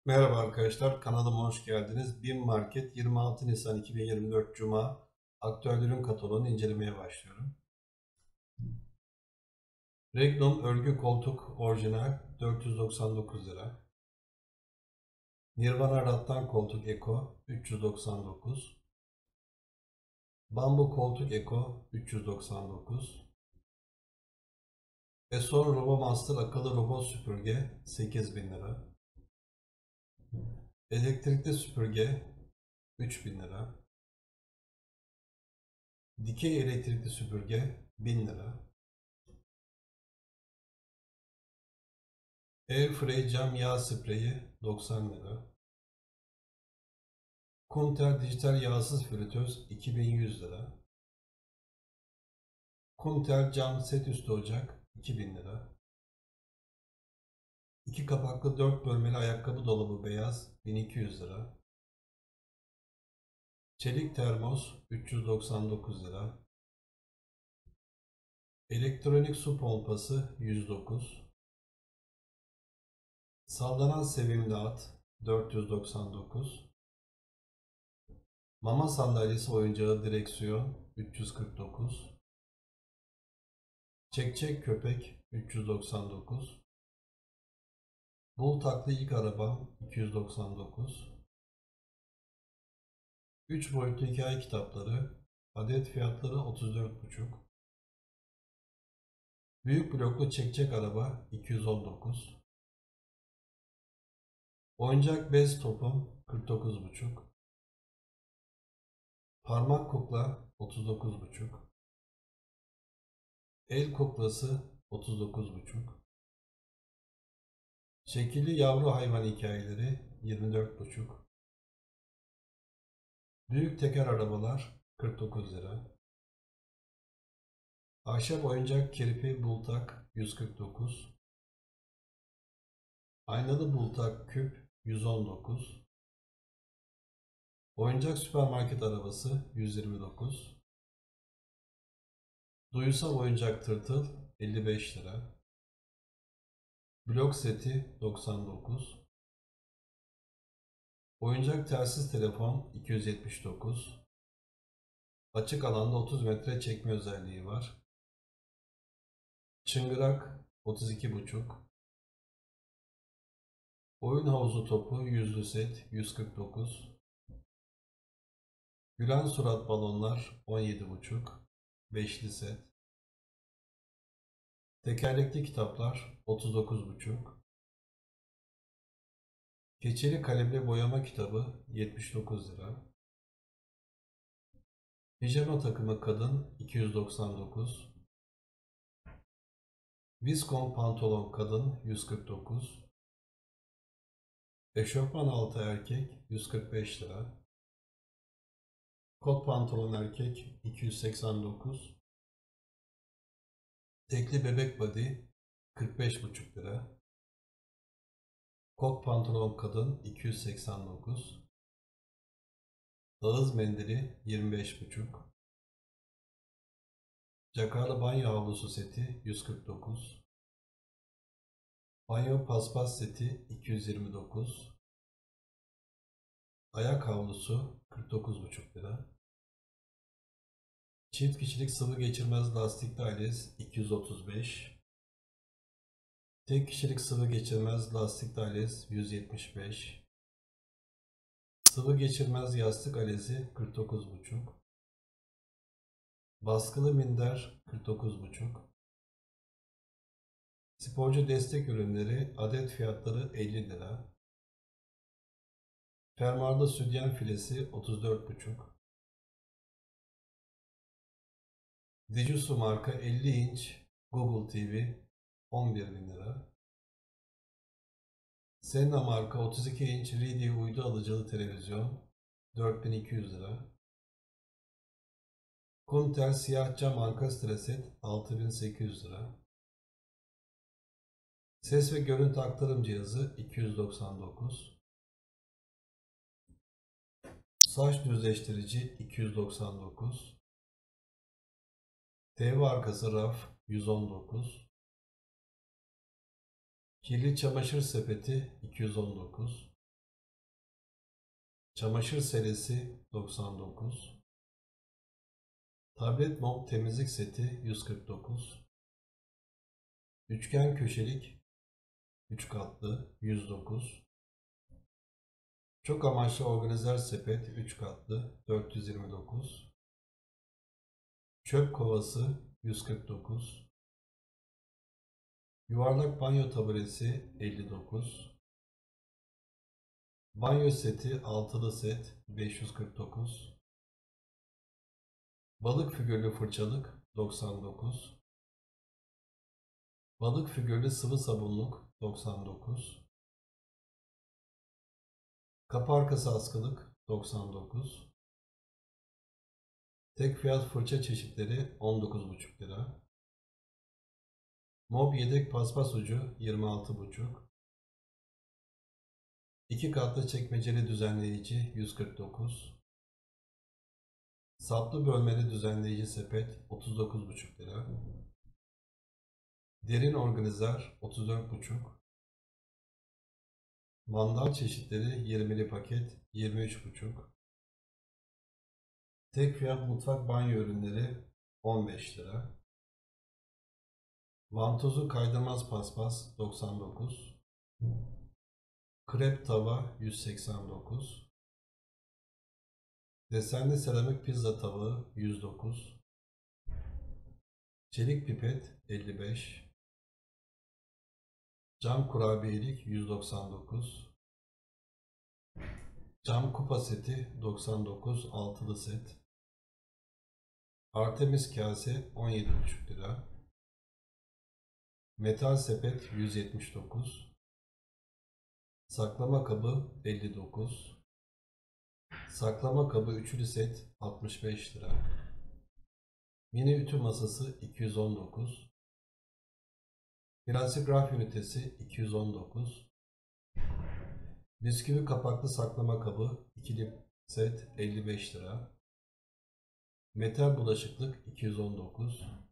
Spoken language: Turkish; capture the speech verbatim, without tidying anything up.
Merhaba arkadaşlar, kanalıma hoş geldiniz. BİM Market yirmi altı Nisan iki bin yirmi dört Cuma aktüel ürün kataloğunu incelemeye başlıyorum. Regnum örgü koltuk orijinal dört yüz doksan dokuz lira. Nirvana rattan koltuk Eko üç yüz doksan dokuz. Bambu koltuk Eko üç yüz doksan dokuz. Eson RoboMaster akıllı robot süpürge sekiz bin lira. Elektrikli süpürge üç bin lira. Dikey elektrikli süpürge bin lira. Airfryer cam yağ spreyi doksan lira. Kunter dijital yağsız fritöz iki bin yüz lira. Kunter cam set üstü ocak iki bin lira. İki kapaklı dört bölmeli ayakkabı dolabı beyaz bin iki yüz lira. Çelik termos üç yüz doksan dokuz lira. Elektronik su pompası yüz dokuz. Sallanan sevimli at dört yüz doksan dokuz. Mama sandalyesi oyuncağı direksiyon üç yüz kırk dokuz. Çek-çek köpek üç yüz doksan dokuz. Bul taklı ilk arabam iki yüz doksan dokuz. üç boyutlu hikaye kitapları adet fiyatları otuz dört buçuk. Büyük bloklu çek-çek araba iki yüz on dokuz. Oyuncak bez topum kırk dokuz buçuk. Parmak kukla otuz dokuz buçuk. El kuklası otuz dokuz buçuk. Şekilli yavru hayvan hikayeleri yirmi dört buçuk. Büyük teker arabalar kırk dokuz lira. Ahşap oyuncak kirpi bultak yüz kırk dokuz. Aynalı bultak küp yüz on dokuz. Oyuncak süpermarket arabası yüz yirmi dokuz. Duysal oyuncak tırtıl elli beş lira. Blok seti doksan dokuz. Oyuncak telsiz telefon iki yüz yetmiş dokuz. Açık alanda otuz metre çekme özelliği var. Çıngırak otuz iki buçuk. Oyun havuzu topu yüzlü set yüz kırk dokuz. Gülen surat balonlar on yedi buçuk. beşli set. Tekerlekli kitaplar otuz dokuz buçuk. Keçeli kalemle boyama kitabı yetmiş dokuz lira. Pijama takımı kadın iki yüz doksan dokuz. Viskon pantolon kadın yüz kırk dokuz. Eşofman altı erkek yüz kırk beş lira. Kot pantolon erkek iki yüz seksen dokuz. Tekli bebek body kırk beş buçuk lira. Kot pantolon kadın iki yüz seksen dokuz. Ağız mendili yirmi beş buçuk. Jakarlı banyo havlusu seti yüz kırk dokuz. Banyo paspas seti iki yüz yirmi dokuz. Ayak havlusu kırk dokuz buçuk lira. Çift kişilik sıvı geçirmez lastikli ailez iki yüz otuz beş. Tek kişilik sıvı geçirmez lastikli ailez yüz yetmiş beş. Sıvı geçirmez yastık alezi kırk dokuz buçuk. Baskılı minder kırk dokuz buçuk. Sporcu destek ürünleri adet fiyatları elli lira. Fermuarlı sütyen filesi otuz dört buçuk. Digisu marka elli inç Google T V on bir bin lira. Senna marka otuz iki inç Ridi uydu alıcılı televizyon dört bin iki yüz lira. Kuntel siyah cam ankastre set altı bin sekiz yüz lira. Ses ve görüntü aktarım cihazı iki yüz doksan dokuz. Saç düzleştirici iki yüz doksan dokuz. T V arkası raf yüz on dokuz. Kirli çamaşır sepeti iki yüz on dokuz. Çamaşır selesi doksan dokuz. Tablet mop temizlik seti yüz kırk dokuz. Üçgen köşelik üç katlı yüz dokuz. Çok amaçlı organizer sepet üç katlı dört yüz yirmi dokuz. Çöp kovası yüz kırk dokuz. Yuvarlak banyo taburesi elli dokuz. Banyo seti altılı set beş yüz kırk dokuz. Balık figürlü fırçalık doksan dokuz. Balık figürlü sıvı sabunluk doksan dokuz. Kapı arkası askılık doksan dokuz. Tek fiyat fırça çeşitleri on dokuz buçuk lira. Mob yedek paspas ucu yirmi altı buçuk. İki katlı çekmeceli düzenleyici yüz kırk dokuz. Saplı bölmeli düzenleyici sepet otuz dokuz buçuk lira. Derin organizer otuz dört buçuk. Mandal çeşitleri yirmili paket yirmi üç buçuk. Tek fiyat mutfak banyo ürünleri on beş lira. Vantuzlu kaydırmaz paspas doksan dokuz. Krep tava yüz seksen dokuz. Desenli seramik pizza tabağı yüz dokuz. Çelik pipet elli beş. Cam kurabiyelik yüz doksan dokuz. Cam kupa seti doksan dokuz altılı set. Artemis kase on yedi buçuk lira. Metal sepet yüz yetmiş dokuz. Saklama kabı elli dokuz. Saklama kabı üçlü set altmış beş lira. Mini ütü masası iki yüz on dokuz. Plastik raf ünitesi iki yüz on dokuz. Bisküvi kapaklı saklama kabı ikili set elli beş lira. Metal bulaşıklık iki yüz on dokuz.